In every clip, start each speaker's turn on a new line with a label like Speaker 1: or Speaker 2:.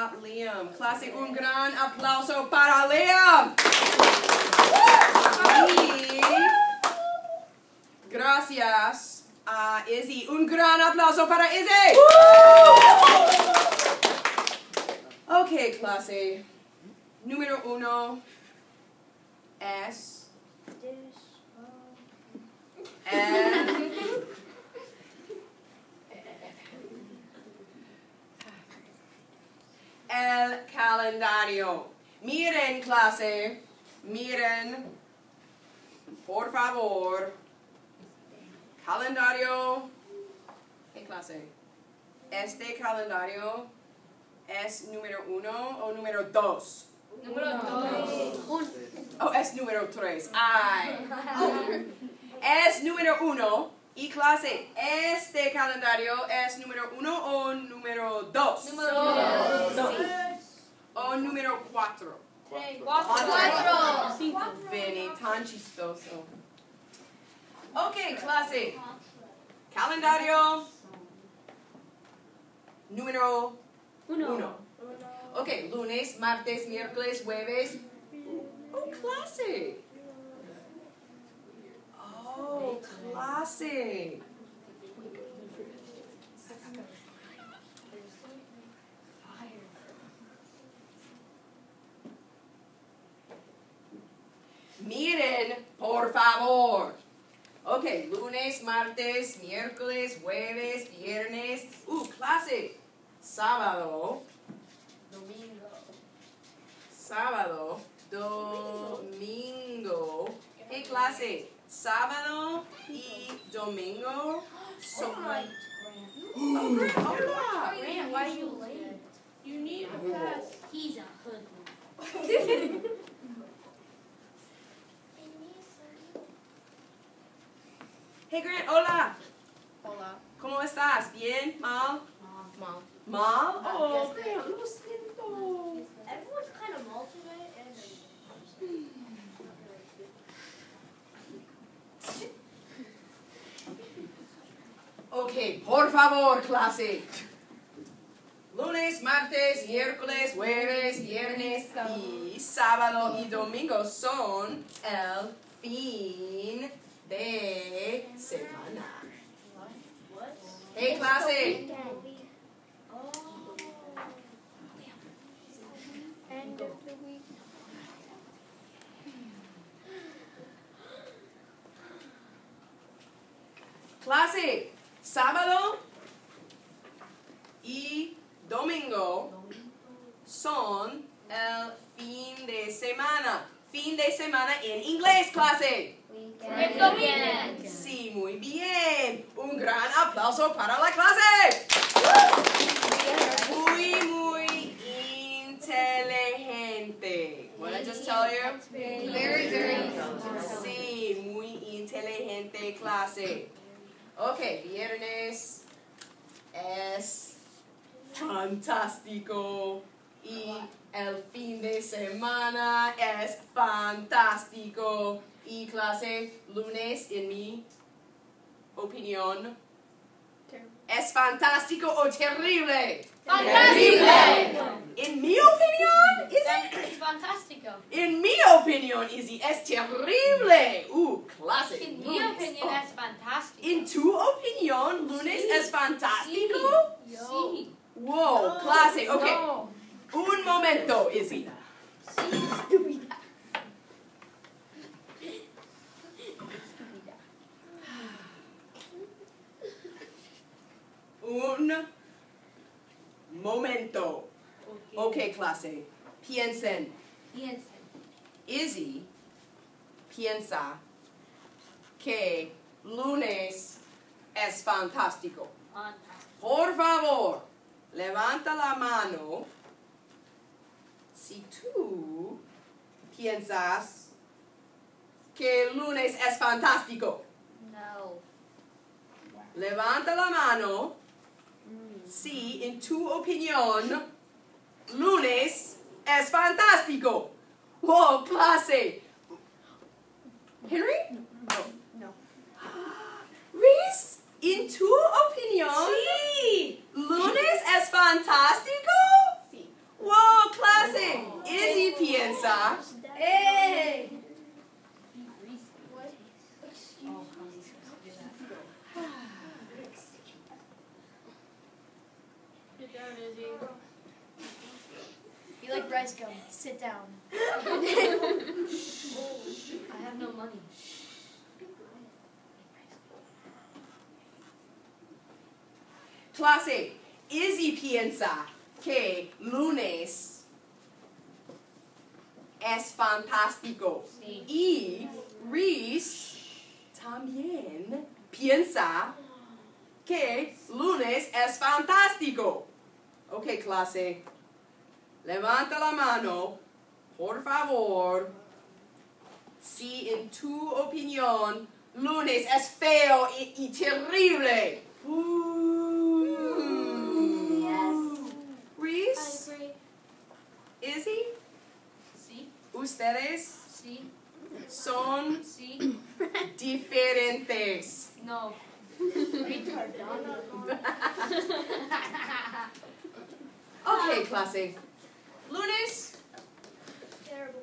Speaker 1: para Liam. Clase, un gran aplauso para Liam. Y gracias a Izzy. Un gran aplauso para Izzy. Ok, clase. Número 1 es... el calendario. Miren, clase. Miren, por favor. Calendario. ¿Qué clase? Este calendario es número 1 o número 2.
Speaker 2: Número 2.
Speaker 1: Oh, es número 3. Ay. Es número 1. Y clase, ¿este calendario es número 1 o número 2?
Speaker 2: Número 2.
Speaker 1: O número 4.
Speaker 2: 4.
Speaker 3: 5.
Speaker 1: Benny, tan chistoso. Ok, clase. Calendario número 1. Ok, lunes, martes, miércoles, jueves. Oh, clase. Oh, clase. Miren, por favor. Ok, lunes, martes, miércoles, jueves, viernes. Clase. Sábado. Sábado, domingo. ¿Qué clase? Sábado y domingo son...
Speaker 2: Grant, why are you late?
Speaker 3: You need a pass.
Speaker 2: He's a hoodlum.
Speaker 1: Hey Grant, hola.
Speaker 3: Hola.
Speaker 1: ¿Cómo estás? ¿Bien? ¿Mal?
Speaker 3: Mom.
Speaker 1: ¿Mal? Oh,
Speaker 2: Yes,
Speaker 1: Grant, lo siento.
Speaker 2: Everyone's kind of mal today.
Speaker 1: Ok, por favor, clase. Lunes, martes, miércoles, jueves, viernes y sábado y domingo son el fin de semana. Hey, clase.
Speaker 2: End of the week.
Speaker 1: Clase, sábado y domingo son el fin de semana. Fin de semana en inglés, clase.
Speaker 2: Weekend.
Speaker 1: Sí, muy bien. Un gran aplauso para la clase. Muy inteligente. What did I just tell you?
Speaker 2: Very, very.
Speaker 1: Sí, muy inteligente clase. Ok, viernes es fantástico y el fin de semana es fantástico. Y clase, lunes, en mi opinión, ¿es fantástico o terrible?
Speaker 2: Fantástico.
Speaker 1: En mi opinión,
Speaker 2: It's fantastico.
Speaker 1: en mi opinión, Izzy, es terrible. Clase.
Speaker 2: In mi opinion, that's fantastic.
Speaker 1: En tu opinión, lunes es fantástico?
Speaker 2: Sí.
Speaker 1: Wow, clase, ok. Un momento, Izzy. Un momento. Ok, clase. Piensen. Izzy piensa que lunes es fantástico. Por favor, levanta la mano si tú piensas que lunes es fantástico.
Speaker 2: No.
Speaker 1: Levanta la mano si, en tu opinión, lunes es fantástico. Wow, clase. Henry?
Speaker 3: No.
Speaker 1: Reese, en tu opinión,
Speaker 3: Sí.
Speaker 1: lunes es fantástico.
Speaker 3: Sí. like rice gum. Sit down.
Speaker 2: I have no money.
Speaker 1: Clase, Izzy piensa que lunes es fantástico.
Speaker 2: Sí.
Speaker 1: Y Reese también piensa que lunes es fantástico. Ok, clase. Levanta la mano, por favor. Si en tu opinión lunes es feo y terrible. Reese,
Speaker 3: agree.
Speaker 1: Izzy,
Speaker 2: Sí,
Speaker 1: ustedes
Speaker 2: sí,
Speaker 1: son
Speaker 2: sí.
Speaker 1: diferentes.
Speaker 2: No.
Speaker 1: Ok, clase. Lunes,
Speaker 3: Terrible.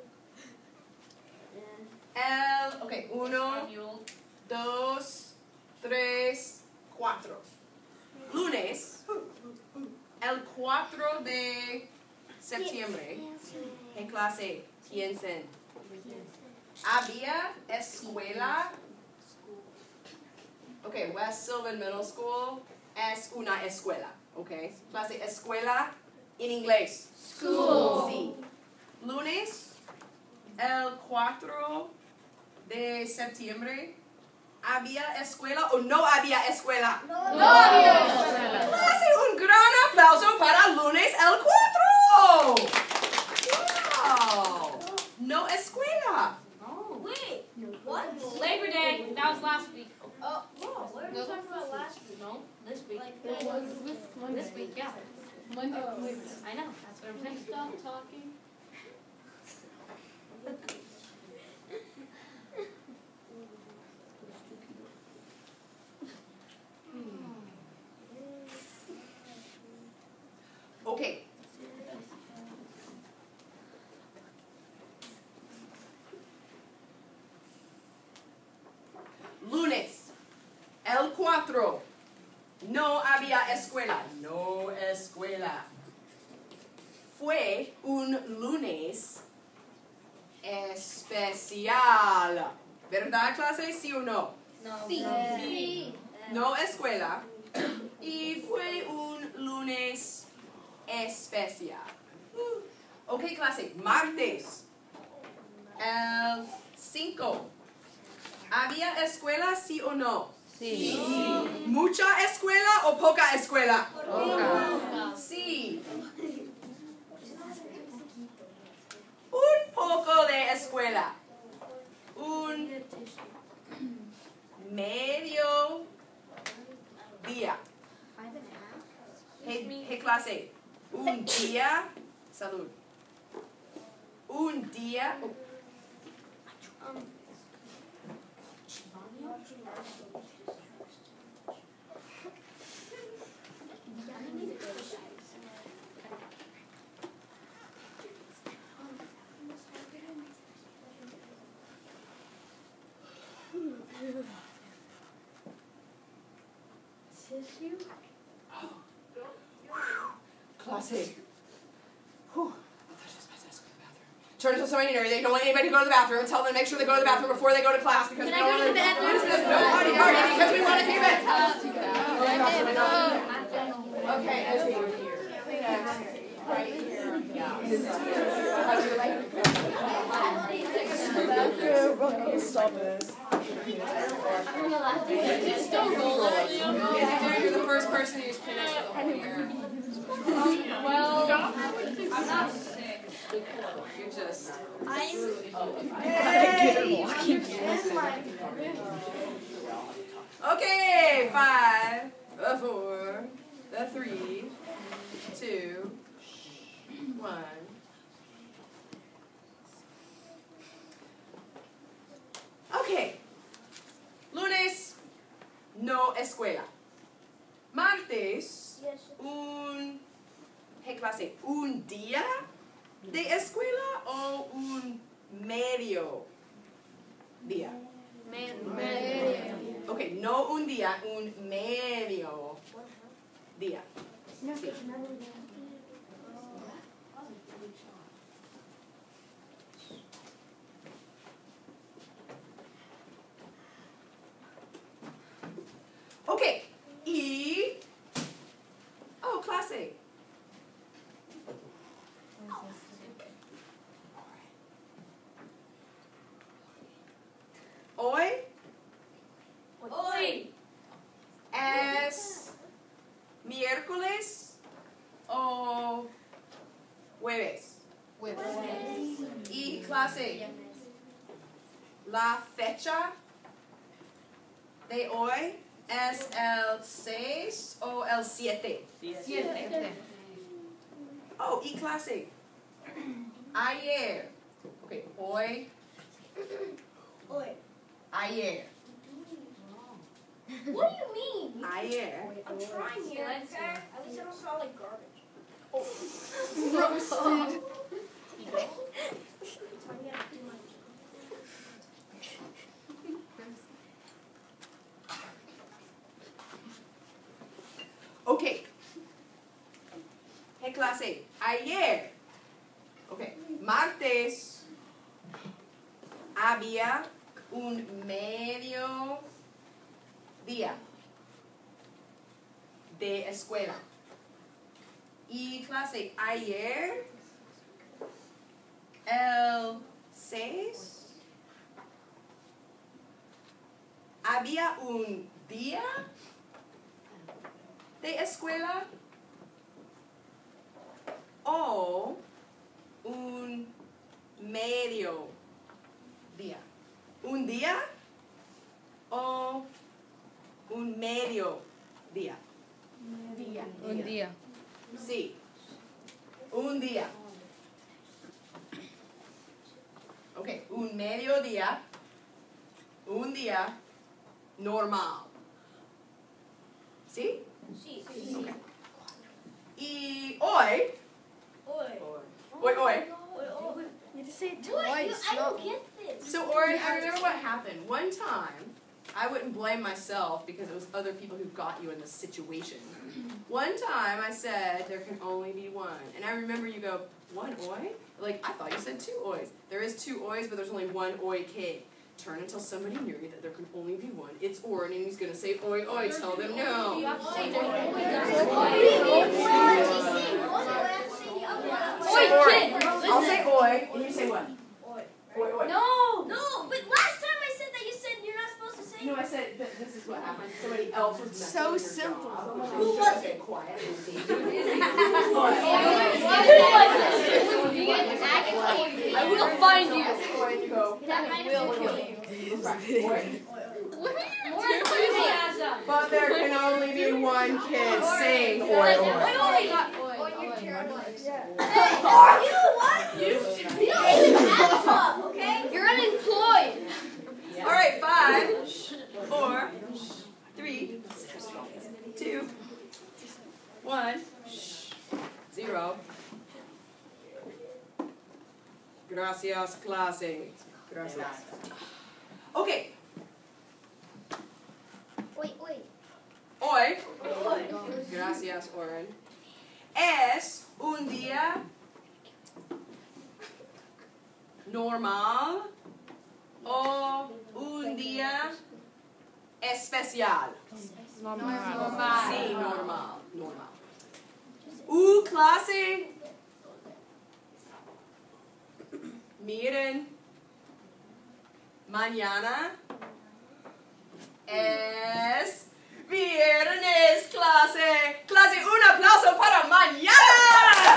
Speaker 1: ok, 1, 2, 3, 4. Lunes, el 4 de septiembre, en clase, piensen. Había escuela. Ok, West Sylvan Middle School es una escuela. Ok, clase, escuela en inglés.
Speaker 2: School.
Speaker 1: Sí. Lunes, el 4 de septiembre, ¿había escuela o no había escuela?
Speaker 3: No.
Speaker 1: Clase, un gran aplauso para lunes el 4. ¡Wow! No escuela.
Speaker 2: Oh.
Speaker 3: Wait. What?
Speaker 2: Labor Day. That was last week.
Speaker 3: Oh, whoa. What are we talking about last week?
Speaker 2: No, this week.
Speaker 3: Like
Speaker 2: This week, yeah.
Speaker 4: Monday.
Speaker 2: I know. That's what I'm saying.
Speaker 4: Stop talking.
Speaker 1: Ok. Lunes, el 4. No había escuela. No escuela. Fue un lunes especial. ¿Verdad, clase? ¿Sí o no?
Speaker 2: No.
Speaker 3: Sí.
Speaker 1: No escuela. Y fue un lunes especial. Ok, clase. Martes. El 5. ¿Había escuela, sí o no?
Speaker 4: Sí.
Speaker 1: ¿Mucha escuela o poca escuela?
Speaker 2: Poca.
Speaker 1: Sí. Un poco de escuela. Un medio día. Hey, clase. Un día. Salud. Un día.
Speaker 3: Tissue?
Speaker 1: Clase. Whew. I thought I was about to ask for the bathroom. Turn to somebody near you. Don't let anybody go to the bathroom. And tell them to make sure they go to the bathroom before they go to class because
Speaker 3: Can
Speaker 1: we
Speaker 3: I
Speaker 1: don't
Speaker 3: go to
Speaker 1: want
Speaker 3: the bathroom?
Speaker 1: use this no party because we want to keep it. Okay, Izzy. Right here. Yeah. How'd you like Stop this.
Speaker 2: It's still rolling.
Speaker 1: Izzy, you're the first person who's finished the whole year.
Speaker 2: Well, I'm not sick.
Speaker 1: You're just. Okay, 5, 4, 3, 2, 1. Okay. Lunes, no escuela. Martes, ¿qué clase? ¿Un día de escuela o un medio día? Ok, no un día, un medio día. Sí. jueves. Y clase, la fecha de hoy es el 6 o el 7.
Speaker 2: 7.
Speaker 1: Oh, y clase, ayer. Ok, hoy, ayer.
Speaker 3: What do you mean?
Speaker 1: Ayer.
Speaker 3: I'm trying here.
Speaker 2: Let's
Speaker 3: Okay? At least I don't smell like garbage.
Speaker 1: Ok. ¿Qué clase? Ayer. Ok. Martes había un medio día de escuela. Y clase, ayer, el 6, había un día de escuela o un medio día. ¿Un día o un medio día?
Speaker 2: Un día.
Speaker 1: Sí, un día. Ok, un mediodía, un día normal. ¿Sí?
Speaker 3: Sí.
Speaker 1: Ok. Y hoy,
Speaker 3: You just say it twice. I don't get this.
Speaker 1: so Oren, I remember what happened. One time, I wouldn't blame myself because it was other people who got you in this situation. One time I said there can only be one. And I remember you go, one oi? Like, I thought you said two ois. There is two ois, but there's only one oi cake. Turn until somebody near you that there can only be one. It's Oren, and he's going to say oi oi. Tell them no.
Speaker 2: You have to say
Speaker 1: Say Oren. I'll say oi, and you say what? Oi oi.
Speaker 3: No, but last time I said that you said you're not supposed to say
Speaker 1: No, I said that this is what happened. Somebody else was messing
Speaker 2: So
Speaker 1: with your
Speaker 2: simple.
Speaker 1: job.
Speaker 3: Who was it?
Speaker 1: Quiet.
Speaker 2: I will find you.
Speaker 1: You go.
Speaker 2: We'll kill you.
Speaker 1: But there can only be one kid saying oi oi.
Speaker 3: Hey, you know what? You don't even have a job, okay?
Speaker 2: You're unemployed.
Speaker 1: All right, 5, 4, 3, 2, 1, 0. Gracias, clase. Gracias. Okay.
Speaker 3: Wait.
Speaker 1: Hoy, gracias, Oren, es un día normal o un día especial.
Speaker 2: Normal.
Speaker 1: Sí, normal. Clase. Miren, mañana es viernes, clase. Clase, un aplauso para mañana.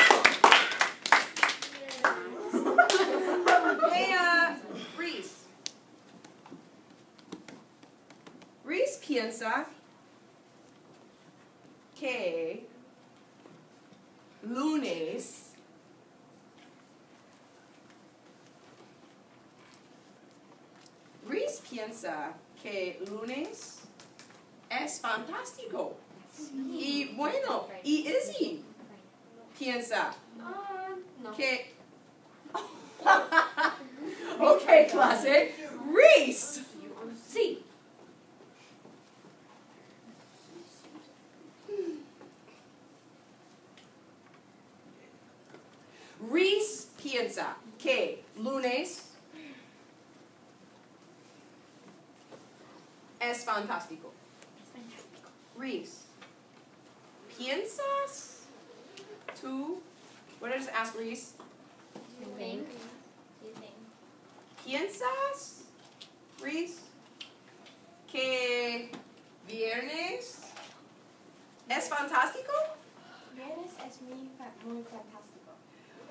Speaker 1: Hey, Reese piensa que lunes piensa que lunes es fantástico. Y bueno, y Izzy piensa que... Ok, clase. Reese.
Speaker 3: Sí.
Speaker 1: Reese piensa que lunes es fantástico. Reese, ¿piensas tú? What did I just ask Reese? ¿Piensas, Reese, que viernes es fantástico?
Speaker 4: Viernes es muy fantástico.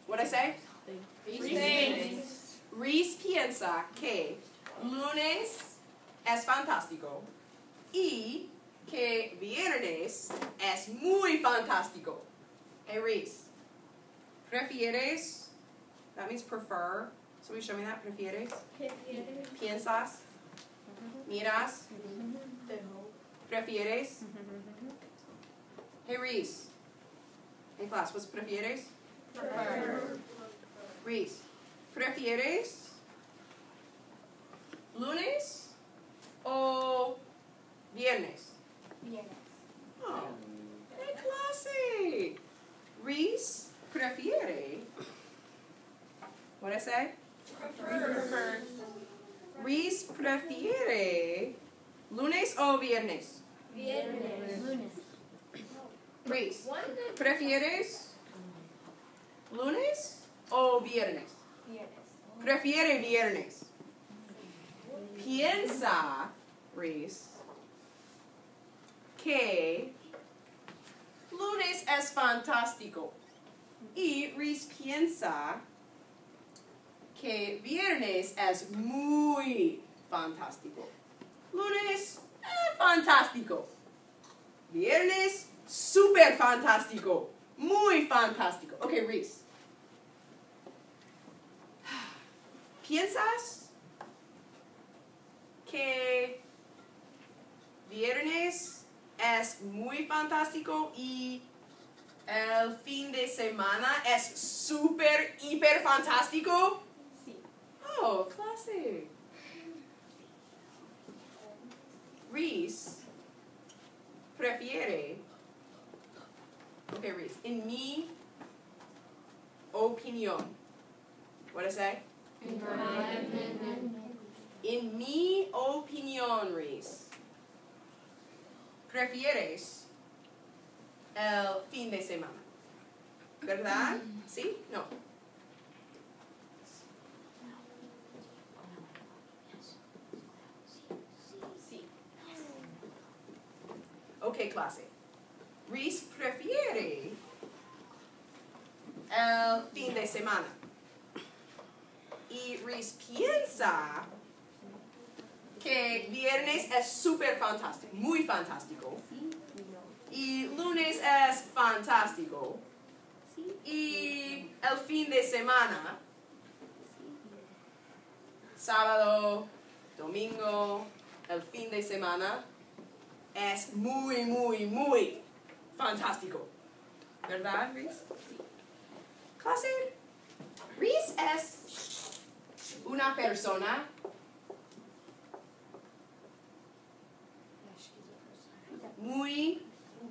Speaker 1: What'd I say?
Speaker 2: Thanks.
Speaker 1: Reese piensa que lunes es fantástico y que viernes es muy fantástico. Hey Reese, prefieres, that means prefer. Somebody show me that, prefieres. Piensas, miras, prefieres. Hey Reese, hey class, what's prefieres? Reese, ¿prefieres lunes o viernes? Oh, ¡qué clase! Reese prefiere. What did I say? Reese prefiere lunes o viernes? Reese, ¿prefieres lunes o viernes? Prefiere viernes. Piensa, Reese, que lunes es fantástico. Y Reese piensa que viernes es muy fantástico. Lunes, fantástico. Viernes, super fantástico. Muy fantástico. Okay, Reese. ¿Piensas que viernes es muy fantástico y el fin de semana es super, hiper fantástico?
Speaker 2: Sí.
Speaker 1: Oh, clase. Reese prefiere. Okay, Reese. En mi opinión. What did I say? En mi opinión, Reese, prefieres el fin de semana, ¿verdad? ¿Sí? No.
Speaker 2: Sí.
Speaker 1: Ok, clase. Reese prefiere el fin de semana. Y Reese piensa que viernes es súper fantástico, muy fantástico. Y lunes es fantástico. Y el fin de semana, sábado, domingo, el fin de semana es muy, muy, muy fantástico. ¿Verdad, Reese? Clase, Reese es una persona muy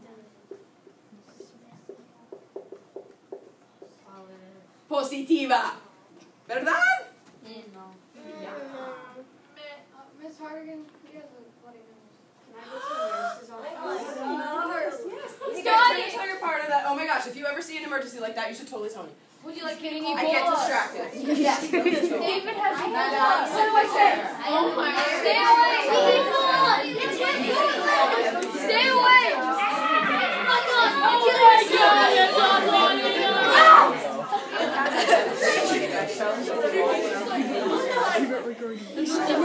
Speaker 1: positiva, ¿verdad?
Speaker 2: Miss Hardigan, you guys are bloody
Speaker 1: You guys tell your part of that. Oh my gosh, if you ever see an emergency like that, you should totally tell me.
Speaker 2: Would you like getting
Speaker 1: I get distracted. Yes.
Speaker 2: David has
Speaker 1: Sit right there.
Speaker 2: Oh my God. Stay away! Stay away!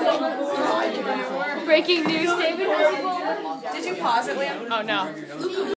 Speaker 2: Breaking news, David has Ebola.
Speaker 1: Did you pause it, Liam?
Speaker 4: Oh no.